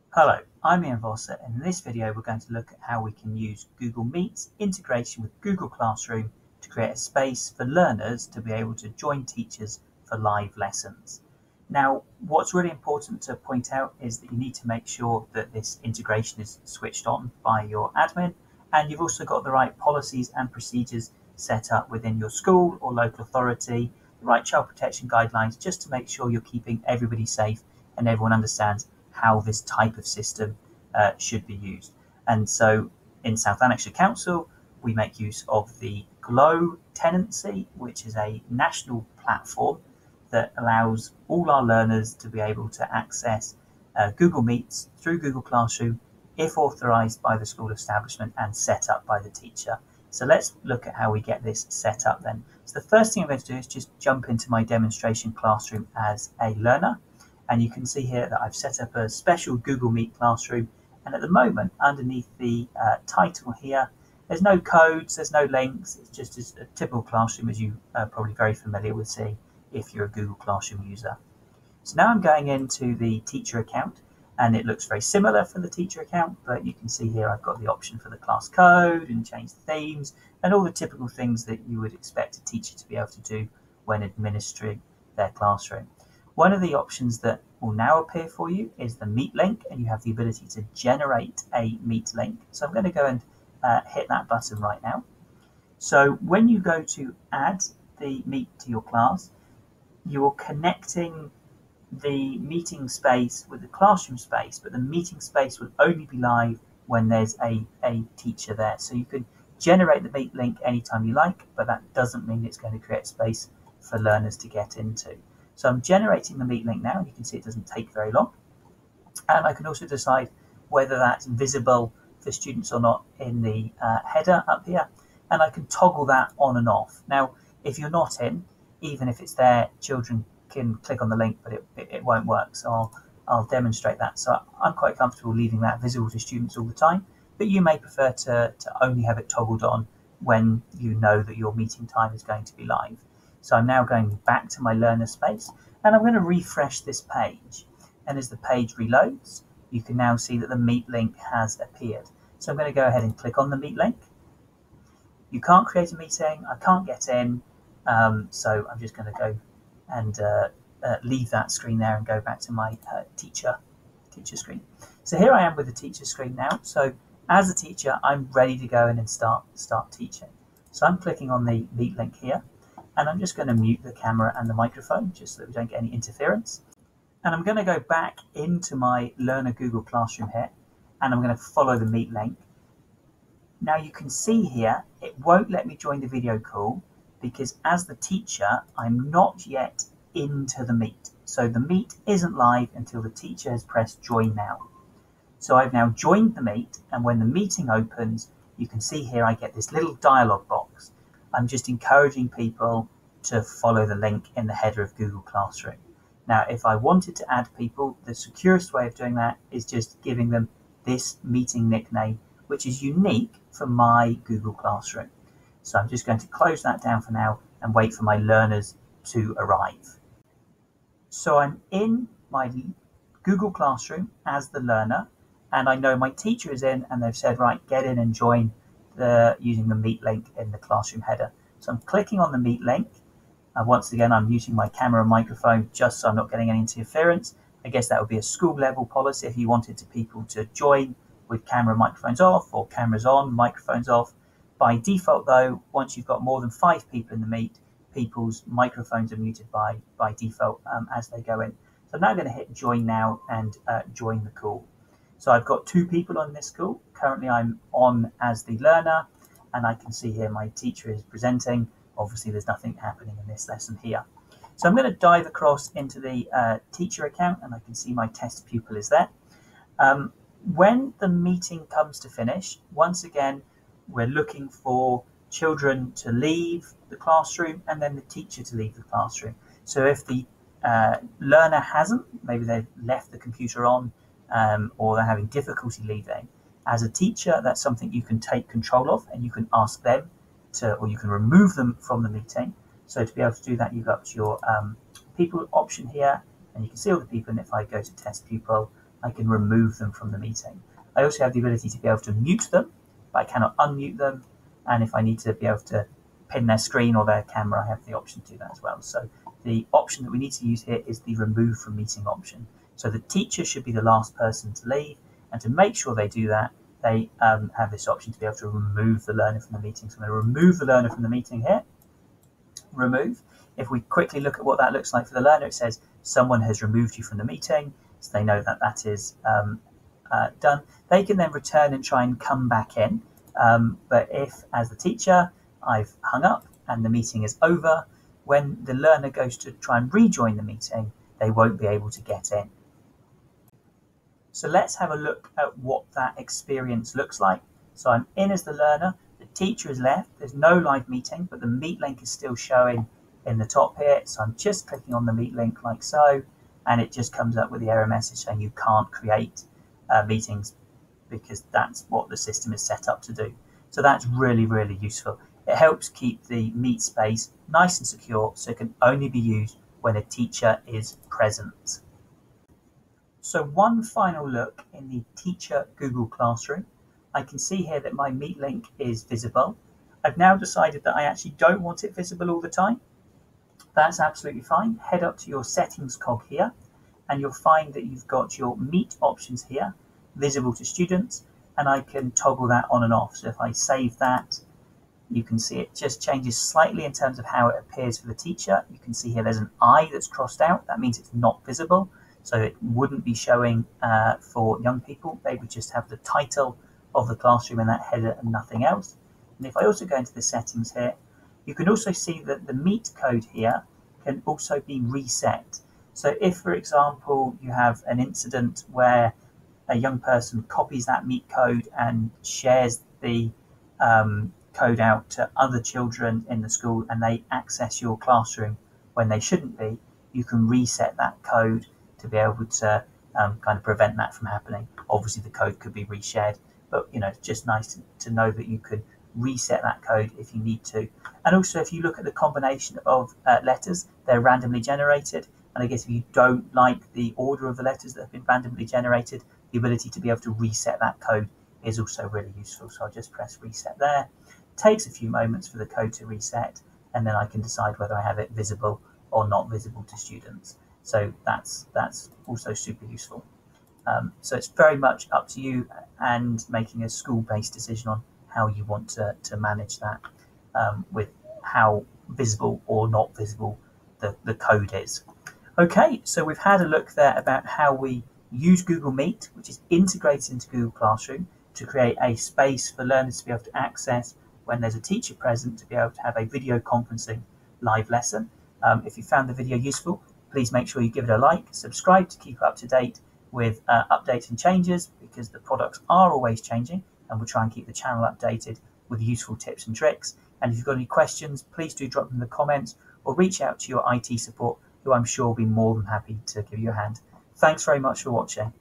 Hello, I'm Ian Vosser, and in this video we're going to look at how we can use Google Meet's integration with Google Classroom to create a space for learners to be able to join teachers for live lessons. Now, what's really important to point out is that you need to make sure that this integration is switched on by your admin, and you've also got the right policies and procedures set up within your school or local authority, the right child protection guidelines, just to make sure you're keeping everybody safe and everyone understands how this type of system should be used. And so in South Lanarkshire Council, we make use of the Glow tenancy, which is a national platform that allows all our learners to be able to access Google Meets through Google Classroom if authorised by the school establishment and set up by the teacher. So let's look at how we get this set up then. So the first thing I'm going to do is just jump into my demonstration classroom as a learner. And you can see here that I've set up a special Google Meet classroom. And at the moment, underneath the title here, there's no codes, there's no links. It's just as a typical classroom as you are probably very familiar with seeing if you're a Google Classroom user. So now I'm going into the teacher account, and it looks very similar for the teacher account, but you can see here I've got the option for the class code and change the themes and all the typical things that you would expect a teacher to be able to do when administering their classroom. One of the options that will now appear for you is the Meet link, and you have the ability to generate a Meet link. So I'm going to go and hit that button right now. So when you go to add the Meet to your class, you're connecting the meeting space with the classroom space, but the meeting space will only be live when there's a teacher there. So you can generate the Meet link anytime you like, but that doesn't mean it's going to create space for learners to get into. So I'm generating the Meet link now, and you can see it doesn't take very long. And I can also decide whether that's visible for students or not in the header up here. And I can toggle that on and off. Now, if you're not in, even if it's there, children can click on the link, but it won't work. So I'll demonstrate that. So I'm quite comfortable leaving that visible to students all the time, but you may prefer to only have it toggled on when you know that your meeting time is going to be live. So I'm now going back to my learner space, and I'm going to refresh this page. And as the page reloads, you can now see that the Meet link has appeared. So I'm going to go ahead and click on the Meet link. You can't create a meeting, I can't get in, so I'm just going to go and leave that screen there and go back to my teacher screen. So here I am with the teacher screen now. So as a teacher, I'm ready to go in and start teaching. So I'm clicking on the Meet link here, and I'm just going to mute the camera and the microphone just so that we don't get any interference. And I'm going to go back into my Learner Google Classroom here, and I'm going to follow the Meet link. Now you can see here, it won't let me join the video call because as the teacher, I'm not yet into the Meet. So the Meet isn't live until the teacher has pressed Join Now. So I've now joined the Meet, and when the meeting opens, you can see here I get this little dialog box. I'm just encouraging people to follow the link in the header of Google Classroom. Now, if I wanted to add people, the securest way of doing that is just giving them this meeting nickname, which is unique for my Google Classroom. So I'm just going to close that down for now and wait for my learners to arrive. So I'm in my Google Classroom as the learner, and I know my teacher is in, and they've said, right, get in and join using the Meet link in the classroom header. So I'm clicking on the Meet link. Once again, I'm using my camera and microphone just so I'm not getting any interference. I guess that would be a school level policy if you wanted people to join with camera and microphones off, or cameras on, microphones off. By default though, once you've got more than 5 people in the Meet, people's microphones are muted by default as they go in. So I'm now going to hit Join Now and join the call. So I've got 2 people on this call. Currently I'm on as the learner, and I can see here my teacher is presenting. Obviously there's nothing happening in this lesson here. So I'm going to dive across into the teacher account, and I can see my test pupil is there. When the meeting comes to finish, once again, we're looking for children to leave the classroom and then the teacher to leave the classroom. So if the learner hasn't, maybe they've left the computer on, or they're having difficulty leaving, as a teacher, that's something you can take control of, and you can ask them to, or you can remove them from the meeting. So to be able to do that, you've got your people option here, and you can see all the people. And if I go to test pupil, I can remove them from the meeting. I also have the ability to be able to mute them, but I cannot unmute them. And if I need to be able to pin their screen or their camera, I have the option to do that as well. So the option that we need to use here is the remove from meeting option. So the teacher should be the last person to leave, and to make sure they do that, they have this option to be able to remove the learner from the meeting. So I'm going to remove the learner from the meeting here. Remove. If we quickly look at what that looks like for the learner, it says someone has removed you from the meeting, so they know that that is done. They can then return and try and come back in. But if, as the teacher, I've hung up and the meeting is over, when the learner goes to try and rejoin the meeting, they won't be able to get in. So let's have a look at what that experience looks like. So I'm in as the learner, the teacher is left, there's no live meeting, but the meet link is still showing in the top here. So I'm just clicking on the meet link like so, and it just comes up with the error message saying you can't create meetings because that's what the system is set up to do. So that's really, really useful. It helps keep the meet space nice and secure, so it can only be used when a teacher is present. So one final look in the Teacher Google Classroom. I can see here that my meet link is visible. I've now decided that I actually don't want it visible all the time. That's absolutely fine. Head up to your settings cog here, and you'll find that you've got your meet options here, visible to students, and I can toggle that on and off. So if I save that, you can see it just changes slightly in terms of how it appears for the teacher. You can see here there's an I that's crossed out. That means it's not visible. So it wouldn't be showing for young people. They would just have the title of the classroom in that header and nothing else. And if I also go into the settings here, you can also see that the meet code here can also be reset. So if, for example, you have an incident where a young person copies that meet code and shares the code out to other children in the school and they access your classroom when they shouldn't be, you can reset that code to be able to kind of prevent that from happening. Obviously the code could be reshared, but it's just nice to know that you could reset that code if you need to. And also if you look at the combination of letters, they're randomly generated, and I guess if you don't like the order of the letters that have been randomly generated, the ability to be able to reset that code is also really useful. So I'll just press reset there. It takes a few moments for the code to reset, and then I can decide whether I have it visible or not visible to students. So that's also super useful. So it's very much up to you and making a school-based decision on how you want to manage that with how visible or not visible the code is. Okay, so we've had a look there about how we use Google Meet, which is integrated into Google Classroom, to create a space for learners to be able to access when there's a teacher present, to be able to have a video conferencing live lesson. If you found the video useful, please make sure you give it a like, subscribe to keep up to date with updates and changes, because the products are always changing and we'll try and keep the channel updated with useful tips and tricks. And if you've got any questions, please do drop them in the comments or reach out to your IT support, who I'm sure will be more than happy to give you a hand. Thanks very much for watching.